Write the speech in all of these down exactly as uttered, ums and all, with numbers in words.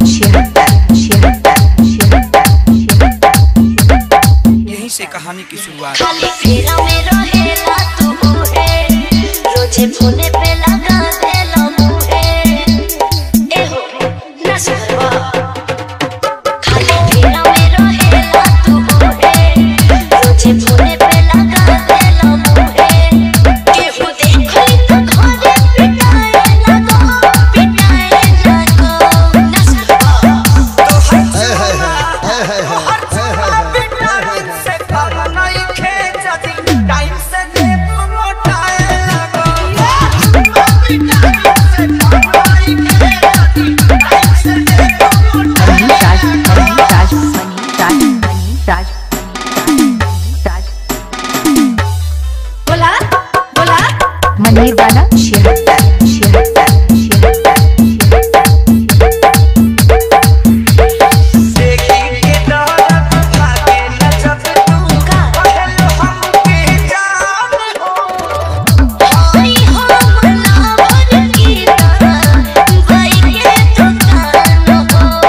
छिहत्तर छिहत्तर छिहत्तर यहीं से कहानी की शुरुआत। खाली फेरा में रहेला तू है, रोजे फोने पे लगा देला मुहे। ए हो ना सुनवा, खाली फेरा में रहेला तू है, रोजे फोने पे लगा देला मुहे। केहू देखली तो घरे पिटाए लगो, पिटाए लगो ना सुनवा। तो हर जगह हर जगह विटामिन से कम नहीं खेचती, टाइम से देव मोटाए लगो। विटामिन से कम नहीं खेचती, टाइम से देव मोटाए राज राज राज राज राज राज बोला बोला मनेर वाला छिहत्तर छिहत्तर छिहत्तर देखी के दौलत भागे न जब तू पहलो हमके जान हो। आई हो मनावर की तरह भाई के दुकान हो।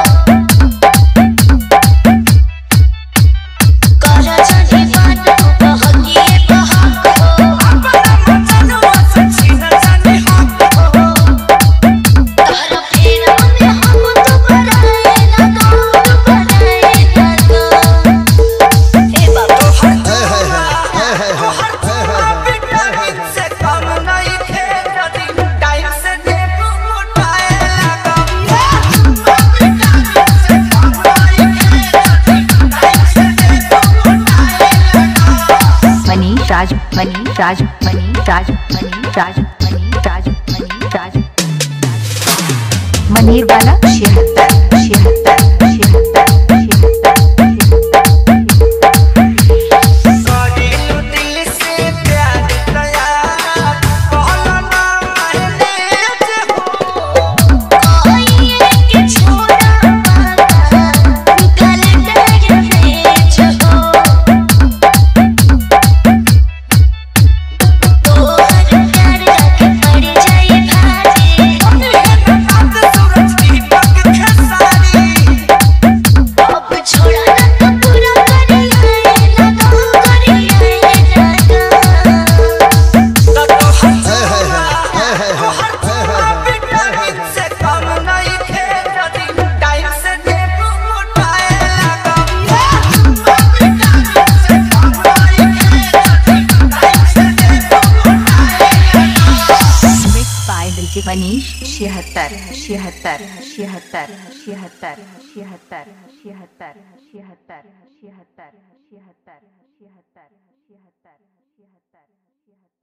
करा जाने बात बहकिए बहाक हो। अपना मजनुआ से छीन जाने हम हो। तारा फेरा में हम तो बनाए लगो, तो बनाए लगो। ए बाबा तो हर जगह हर जगह विटामिन से कम नहीं खेचती, टाइम से देव मोटाए लगो। विटामिन से कम नहीं खेचती, टाइम से देव मोटाए लगो। मनीष राज मनीष राज मनीष राज मनीष राज मनीष राज मनीष राज मनेर वाला छिहत्तर छिहत्तर छिहत्तर करीलू दिल से प्यार तैयार, कहला ना महले जे हो। कोई के छोड़ा पाता गल डर भेज हो। तोहर प्यार जाके पड़ जाए भारी, रात सूरज की पग खेसारी, अब छोड़ा ना तो पूरा करिए लगो, करिए लगो। तो हर जगह हर जगह विटामिन से कम नहीं खेचती, टाइम से देव मोटाए लगो। विटामिन से कम नहीं खेचती, टाइम से देव मोटाए लगो। मिक्स बाय डीजे मनीष छिहत्तर छिहत्तर छिहत्तर छिहत्तर छिहत्तर छिहत्तर छिहत्तर छिहत्तर छिहत्तर छिहत्तर छिहत्तर छिहत्तर छिहत्तर